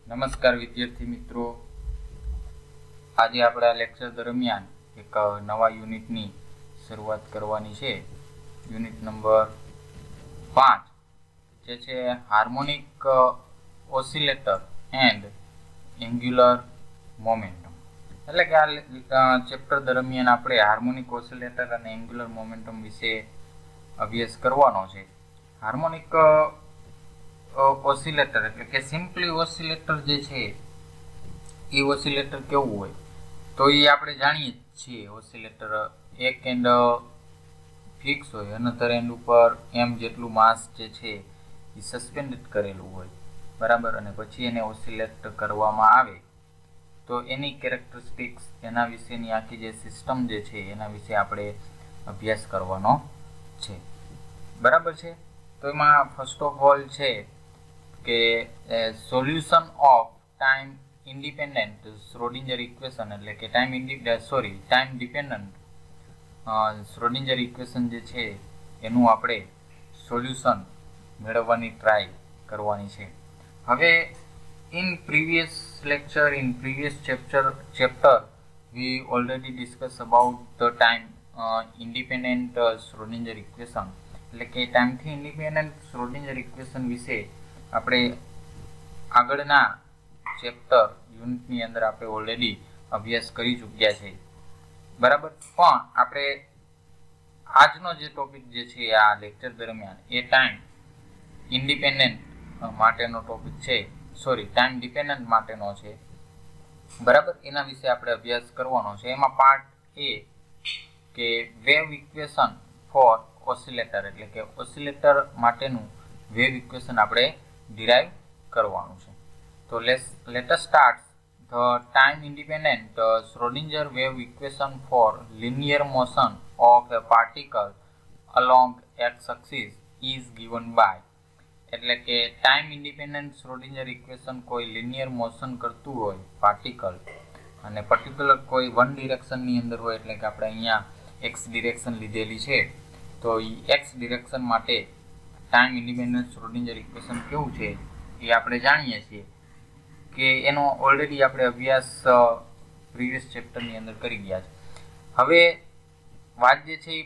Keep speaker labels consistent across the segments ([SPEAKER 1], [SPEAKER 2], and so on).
[SPEAKER 1] નમસ્કાર વિદ્યાર્થી મિત્રો, આજે આપણે આ લેક્ચર દરમિયાન એક નવા યુનિટની શરૂઆત કરવાની છે. યુનિટ નંબર 5 જે છે harmonic oscillator and angular momentum. એટલે કે આ ચેપ્ટર દરમિયાન આપણે હાર્મોનિક ઓસિલેટર અને એન્ગ્યુલર મોમેન્ટમ વિશે અભ્યાસ કરવાનો છે. હાર્મોનિક ઓસિલેટર એટલે કે સિમ્પલી ઓસિલેટર જે છે એ ઓસિલેટર કેવું હોય તો એ આપણે જાણીએ જ છીએ. ઓસિલેટર એક એન્ડ ફિક્સ હોય, અનધર એન્ડ ઉપર એમ જેટલું માસ જે છે એ સસ્પેન્ડેડ કરેલું હોય, બરાબર. અને પછી એને ઓસિલેટ કરવામાં આવે તો એની કેરેક્ટરિસ્ટિક્સ, એના વિશેની આખી જે સિસ્ટમ જે છે એના વિશે આપણે અભ્યાસ કરવાનો છે, બરાબર છે. તો એમાં ફર્સ્ટ ઓફ ઓલ છે કે solution of time independent Schrödinger equation, એટલે કે ટાઈમ ડિપેન્ડન્ટ શ્રોડિંજર ઇક્વેશન જે છે એનું આપણે સોલ્યુશન મેળવવાની ટ્રાય કરવાની છે. હવે in previous lecture, in previous chapter we already discussed about the time independent Schrodinger equation, એટલે કે ટાઈમથી ઇન્ડિપેન્ડન્ટ શ્રોડિંજર ઇક્વેશન વિશે આપણે આગળના ચેપ્ટર યુનિટની અંદર આપણે ઓલરેડી અભ્યાસ કરી ચૂક્યા છે, બરાબર. પણ આપણે આજનો જે ટોપિક જે છે આ લેક્ચર દરમિયાન એ ટાઈમ ઇન્ડિપેન્ડન્ટ માટેનો ટોપિક છે, ટાઈમ ડિપેન્ડન્ટ માટેનો છે, બરાબર. એના વિશે આપણે અભ્યાસ કરવાનો છે. એમાં પાર્ટ એ કે વેવ ઇક્વેશન ફોર ઓસિલેટર, એટલે કે ઓસિલેટર માટેનું વેવ ઇક્વેશન આપણે ડિરાઈવ કરવાનું છે. તો let us start the time independent Schrödinger wave equation for linear motion of a particle along x axis is given by, એટલે કે ટાઈમ ઇન્ડિપેન્ડન્ટ શ્રોડિંજર ઇક્વેશન કોઈ લિનિયર મોશન કરતું હોય પાર્ટિકલ અને પર્ટિક્યુલર કોઈ વન ડિરેક્શનની અંદર હોય, એટલે કે આપણે અહીંયા એક્સ ડિરેક્શન લીધેલી છે તો એ એક્સ ડિરેક્શન માટે ટાઈમ ઇન્ડિપેન્ડન્ટ શ્રોડિંજર ઇક્વેશન કેવું છે એ આપણે જાણીએ છીએ કે એનો ઓલરેડી આપણે અભ્યાસ પ્રીવિયસ ચેપ્ટરની અંદર કરી ગયા છે. હવે વાત જે છે એ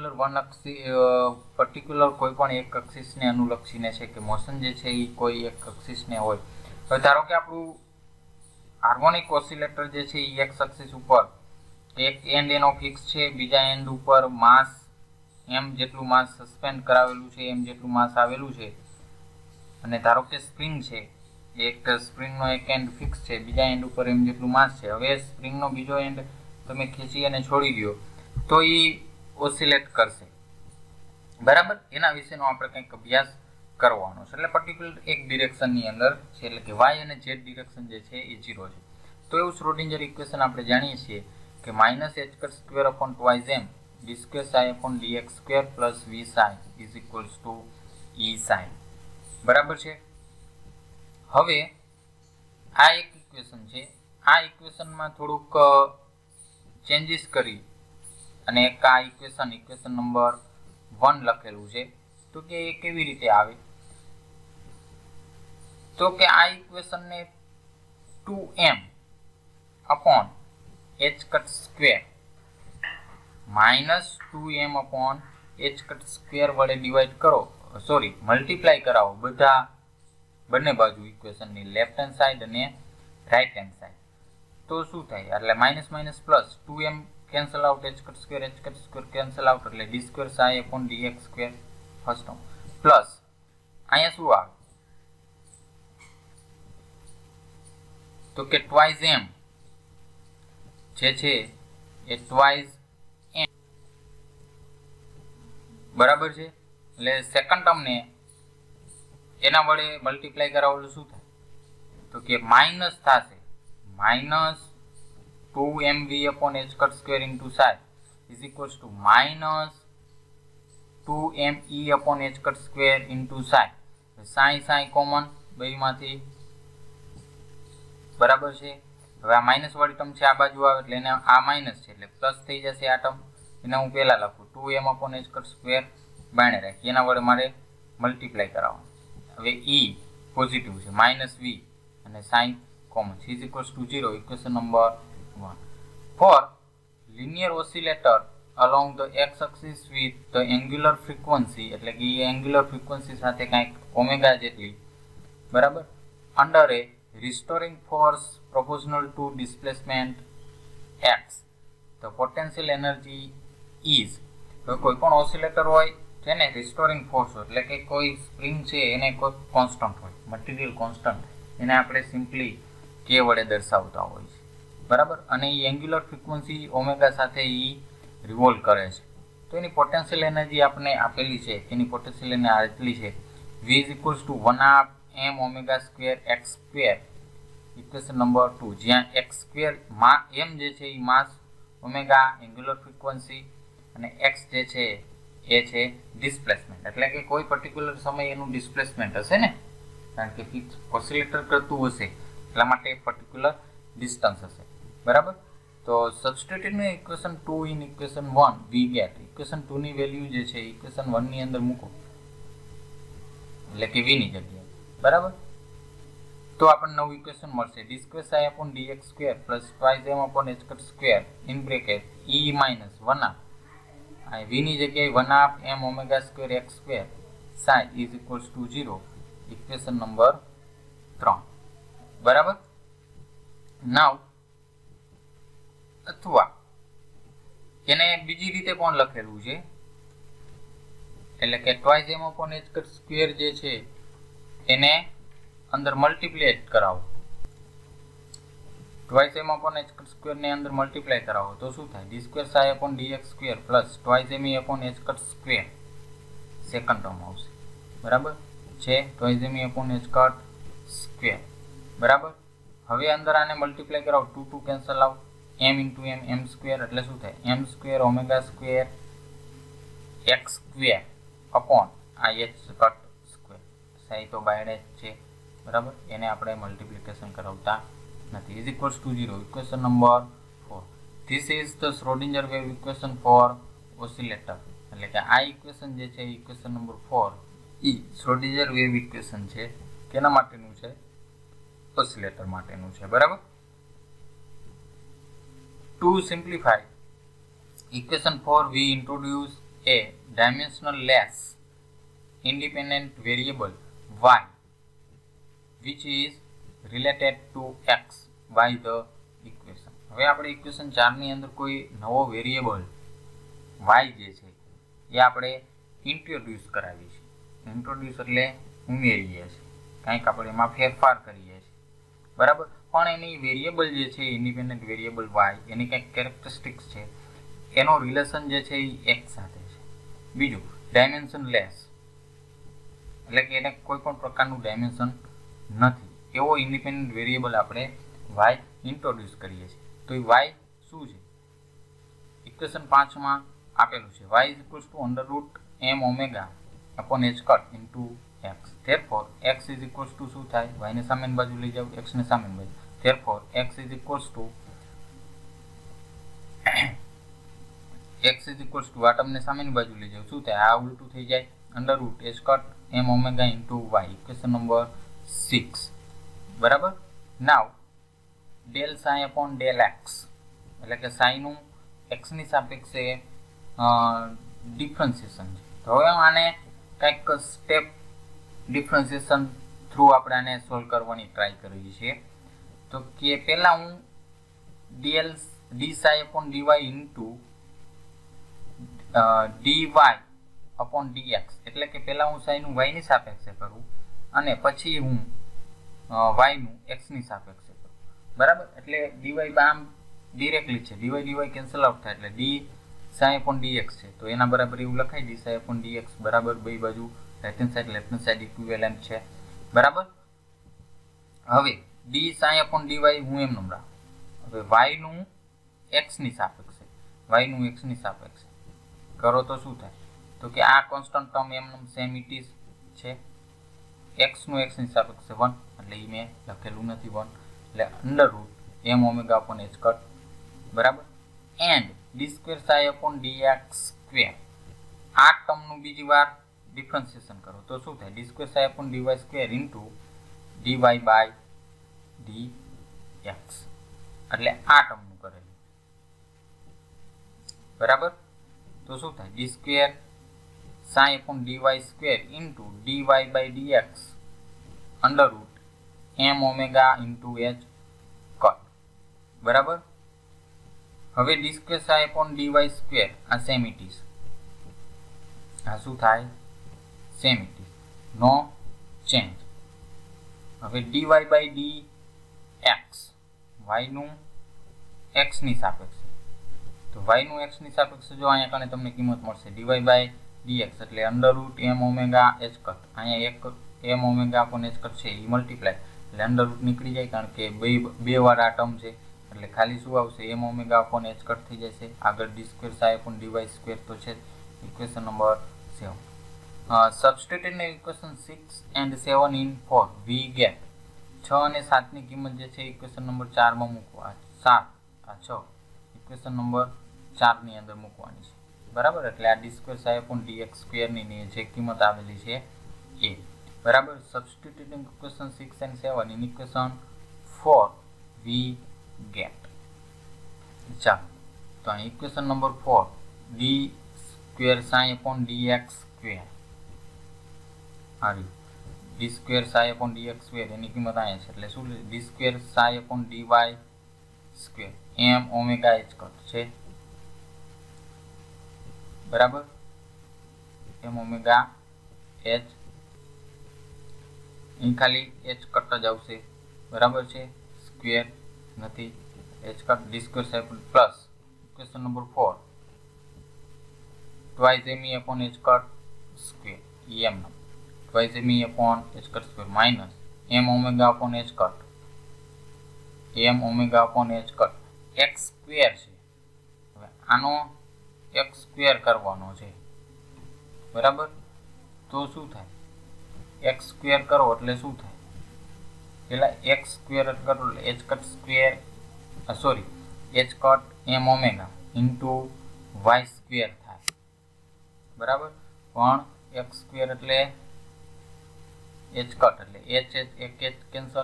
[SPEAKER 1] પર્ટિક્યુલર કોઈ પણ એક અક્ષિસને અનુલક્ષીને છે કે મોશન જે છે એ કોઈ એક અક્ષિસને હોય. હવે ધારો કે આપણું હાર્મોનિક ઓસિલેટર જે છે એ એક્સ અક્ષિસ ઉપર એક એન્ડ એનો ફિક્સ છે, બીજા એન્ડ ઉપર માસ એમ જેટલું માસ સસ્પેન્ડ કરાવેલું છે, એમ જેટલું માસ આવેલું છે. અને ધારો કે સ્પ્રિંગ છે, એક સ્પ્રિંગનો એક એન્ડ ફિક્સ છે, બીજા એન્ડ ઉપર એમ જેટલું માસ છે. હવે સ્પ્રિંગનો બીજો એન્ડ તમે ખેંચી અને છોડી દો તો એ ઓસિલેટ કરશે, બરાબર. એના વિશેનો આપણે કંઈક અભ્યાસ કરવાનો છે. એટલે પર્ટિક્યુલર એક ડિરેક્શનની અંદર છે, એટલે કે વાય અને ઝેડ ડિરેક્શન જે છે એ 0 છે. તો એવું શ્રોડિંજર ઇક્વેશન આપણે જાણીએ છીએ કે -h²/2m d²ψ/dx² + vψ = E sin, બરાબર છે. હવે આ એક ઇક્વેશન છે. આ ઇક્વેશનમાં થોડુંક ચેન્જીસ કરી અને એક આ ઇક્વેશન નંબર 1 લખેલું છે. તો કે એ કેવી રીતે આવે તો કે આ ઇક્વેશનને 2m upon h² -2m upon h² વડે ડિવાઈડ કરો, મલ્ટીપ્લાય કરાવો બંને બાજુ ઇક્વેશનની લેફ્ટ હેન્ડ સાઈડ અને રાઈટ હેન્ડ સાઈડ. તો શું થાય? એટલે minus minus plus 2m cancel out, h² cancel out, એટલે d²ψ/dx² ફર્સ્ટ ટર્મ પ્લસ અહીંયા શું આવે તો કે ટ્વાઇસ m જે છે એ ટ્વાઇસ m, બરાબર છે. એટલે સેકન્ડ ટર્મને એના વડે મલ્ટીપ્લાય કરાવેલું શું થાય તો કે માઇનસ થશે -2mv/h² into psi is equals to -2me/h² into psi. psi common બેમાંથી, બરાબર છે. હવે આ માઇનસ વાળી ટર્મ છે આ બાજુ આવે એટલે એને આ માઇનસ છે એટલે પ્લસ થઈ જશે. આ ટર્મ એને હું પહેલા લખું 2m/h² બાયણે રાખી એના વડે મારે મલ્ટીપ્લાય કરાવવાનું. હવે E પોઝિટિવ છે, -v અને સાઇન કોમન છે is equals to 0 equation number 1 for linear oscillator along the x axis with the angular frequency એટલે કે એંગ્યુલર ફ્રીક્વન્સી સાથે કંઈક ઓમેગા જેટલી બરાબર under a restoring force proportional to displacement x the potential energy is કોઈ પણ oscillator હોય જેને રિસ્ટોરિંગ ફોર્સ હોય એટલે કે કોઈ સ્પ્રિંગ છે એને કોઈ કોન્સ્ટન્ટ હોય મટીરિયલ કોન્સ્ટન્ટ એને આપણે સિમ્પલી કે વડે દર્શાવતા હોય છે બરાબર અને એ એંગ્યુલર ફ્રીક્વન્સી ઓમેગા સાથે એ રિવોલ્વ કરે છે તો એની પોટેન્શિયલ એનર્જી આપણે આપેલી છે એની પોટેન્શિયલ એનર્જી આટલી છે v = 1/2 m omega square x square equation number 2 જ્યાં x સ્ક્વેર m જે છે એ માસ ઓમેગા એંગ્યુલર ફ્રીક્વન્સી અને x જે છે એ છે ડિસ્પ્લેસમેન્ટ એટલે કે કોઈ પર્ટિક્યુલર સમય એનું ડિસ્પ્લેસમેન્ટ હશે ને કારણ કે ફિક્સ ઓસિલેટર કરતું હશે એટલા માટે પર્ટિક્યુલર ડિસ્ટન્સ હશે બરાબર તો substitute equation 2 in equation 1 we get equation 2 ની વેલ્યુ જે છે ઇક્વેશન 1 ની અંદર મૂકો એટલે કે v ની જગ્યાએ બરાબર તો આપણને નવું ઇક્વેશન મળશે d²ψ/dx² +2m/h² in bracket e - 1/2 આ v ની જગ્યાએ 1/2 m omega square x square psi is equals to 0 equation number 3 બરાબર નાઉ અથવા એને બીજી રીતે પણ લખેલું છે એટલે કે √m/h² જે છે એને અંદર મલ્ટીપ્લાય કરાવો √m/h² ને અંદર મલ્ટીપ્લાય કરાવો તો શું થાય d²ψ/dx² +2me/h² સેકન્ડ ટર્મ આવશે બરાબર છે 2me/h² બરાબર હવે અંદર આને મલ્ટીપ્લાય કરાવો 2 2 cancel out m * m m² એટલે શું થાય m² omega square x² upon આ h² સાઈ તો બાયડે છે બરાબર એને આપણે મલ્ટીપ્લિકેશન કરાવતા નથી is equals to 0 equation number 4 this is the Schrödinger wave equation for oscillator એટલે કે આ ઇક્વેશન જે છે ઇક્વેશન નંબર 4 ઈ શ્રોડિંજર વેવ ઇક્વેશન છે કેના માટેનું છે ઓસિલેટર માટેનું છે બરાબર to simplify equation 4 we introduce a dimensionless independent variable y which is related to x by the equation હવે આપણે ઇક્વેશન 4 ની અંદર કોઈ નવો વેરિયેબલ y જે છે એ આપણે ઇન્ટ્રોડ્યુસ કરાવી છે ઇન્ટ્રોડ્યુસ એટલે ઉમેરીએ છીએ કંઈક આપણે એમાં ફેરફાર કરીએ છીએ બરાબર પણ એની વેરિયેબલ જે છે ઇન્ડિપેન્ડન્ટ વેરિયેબલ y એની કંઈક કેરેક્ટરિસ્ટિક્સ છે એનો રિલેશન જે છે એ x સાથે છે બીજું ડાયમેન્શનલેસ એટલે કે એને કોઈ પણ પ્રકારનું ડાયમેન્શન નથી એવો ઇન્ડિપેન્ડન્ટ વેરિયેબલ આપણે y ઇન્ટ્રોડ્યુસ કરીએ છીએ તો એ y શું છે ઇક્વેશન 5 માં આપેલું છે y = √m omega upon h cut into x therefore x is equals to શું થાય y ને સામેની બાજુ લઈ જાવ x ને સામેની બાજુ therefore x is equals to આ ટર્મને સામેની બાજુ લઈ જાવ શું થાય આ ઉલટું થઈ જાય √h cut m omega into y equation number 6 બરાબર નાવ del psi upon del x એટલે કે psi નું x ની સાપેક્ષે ડિફરન્શિએશન છે તો હવે આને કંઈક સ્ટેપ ડિફરન્શિએશન થ્રુ આપણે આને સોલ્વ કરવાની ટ્રાય કરીએ છીએ તો કે પહેલા હું d psi upon dy into dy upon dx એટલે કે પહેલા હું psi નું y ની સાપેક્ષે કરું અને પછી હું y નું x ની સાપેક્ષે કરું બરાબર એટલે dy આમ ડિરેક્ટલી છે dy કેન્સલ આઉટ થાય એટલે d psi upon dx છે તો એના બરાબર એવું લખાય d psi upon dx બરાબર બે બાજુ રાઈટ હેન્ડ સાઈડ ઇક્વિવેલન્ટ છે બરાબર હવે d psi upon dy હું એમ નંબર હવે y નું x ની સાપેક્ષે કરો તો શું થાય તો કે આ કોન્સ્ટન્ટ ટર્મ એમ સેમ ઇટ ઇઝ છે x નું x ની સાપેક્ષે 1 એટલે ઈ મેં લખેલું નથી 1 એટલે √m omega upon h cut બરાબર and d² psi upon dx² આ ટર્મનું બીજી વાર ડિફરન્શિએશન કરો તો શું થાય d² psi upon dy² into dy by dx એટલે આ ટર્મનું કરેલું બરાબર. તો શું થાય d square psi upon dy square into dy by dx under root m omega into h cut બરાબર. હવે d square psi upon dy square આ સેમ ઇટ ઇઝ, આ શું થાય same it is, no change. હવે dy by dx y નું x ની સાપેક્ષે, તો y નું x ની સાપેક્ષે જો અહીંયા કને તમને કિંમત મળશે dy by dx એટલે under root m omega h cut, અહીંયા એક m omega upon h cut છે એ મલ્ટીપ્લાય એટલે અંડર રૂટ નીકળી જાય કારણ કે બે વાર આ ટર્મ છે એટલે ખાલી શું આવશે m omega upon h cut થઈ જશે. આગળ d square psi upon dy square તો છે. Equation number 7. Substitute in equation 6 and 7 in 4 we get 6 અને 7 ની કિંમત જે છે ઇક્વેશન નંબર 4 માં મૂકવા, 7 આ 6 ઇક્વેશન નંબર 4 ની અંદર મૂકવાની છે બરાબર. એટલે આ d square psi upon dx square ની જે કિંમત આવેલી છે એ બરાબર. Substitute in equation 6 and 7 in equation 4 we get. ચાલો તો આ equation number 4 d square psi upon dx square આ રહ્યું d square psi upon dx square એની કિંમત અહીંયા છે એટલે શું d square psi upon dy square m omega h cut છે બરાબર. m ઓમેગા h અહીં ખાલી h કટ જ આવશે બરાબર છે, સ્ક્વેર નથી h cut d square psi plus equation number 4 twice me upon h cut square em twice me upon h cut square minus m omega upon h cut x square છે. હવે આનો x square કરવાનો છે બરાબર. તો શું થાય x square કરો એટલે શું થાય, પેલા x square કરો એટલે h cut square sorry h cut m omega into y square થાય બરાબર. પણ x સ્ક્વેર એટલે h કટ એટલે h એક h cancel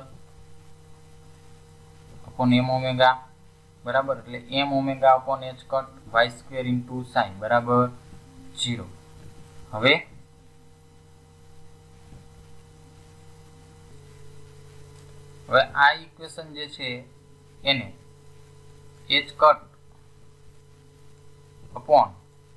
[SPEAKER 1] upon m omega બરાબર. એટલે m omega upon h cut y square into sin બરાબર 0. હવે આ ઇક્વેશન જે છે એને h cut upon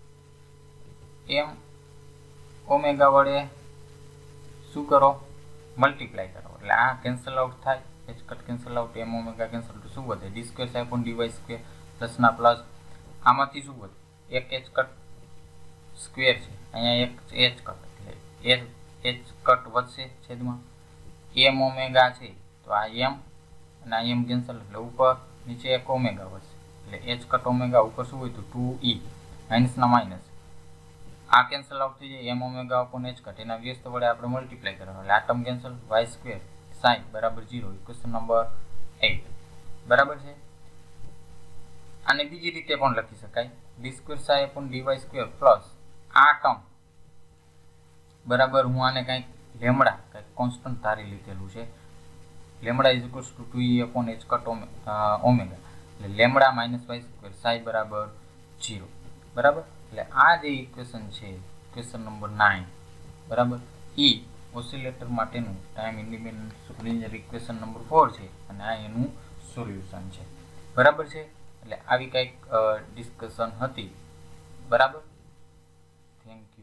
[SPEAKER 1] m omega વડે શું કરો મલ્ટીપ્લાય કરો એટલે આ કેન્સલ આઉટ થાય, h cut cancel out, m omega cancel out, શું વધે d square psi upon dy square plus ના પ્લસ આમાંથી શું વધે એક h કટ સ્ક્વેર છે અહીંયા એક h કટ એટલે h કટ વધશે છેદમાં m ઓમેગા છે તો આ m અને આ m કેન્સલ એટલે ઉપર નીચે એક ઓમેગા વધશે એટલે h કટ ઓમેગા ઉપર શું હોય તો 2e માઇનસ ના માઇનસ આ કેન્સલ આઉટ થઈ જાય m omega upon h cut એના વ્યસ્ત વડે આપણે મલ્ટીપ્લાય કરવાનું એટલે આ term cancel y square sin બરાબર 0. ઇક્વેશન નંબર 8 બરાબર છે. આને બીજી રીતે પણ લખી શકાય d square psi upon dy square plus આ ટર્મ બરાબર. હું આને કંઈક લેમડા કંઈક કોન્સ્ટન્ટ ધારી લીધેલું છે, lambda is equals to 2e upon h cut omega એટલે lambda minus y square psi બરાબર 0 બરાબર. એટલે આ જે ઇક્વેશન છે ઇક્વેશન નંબર 9 બરાબર એ ઓસિલેટર માટેનું time independent linear equation number 4 છે અને આ એનું સોલ્યુશન છે બરાબર છે. એટલે આવી કંઈક ડિસ્કશન હતી બરાબર. Thank you.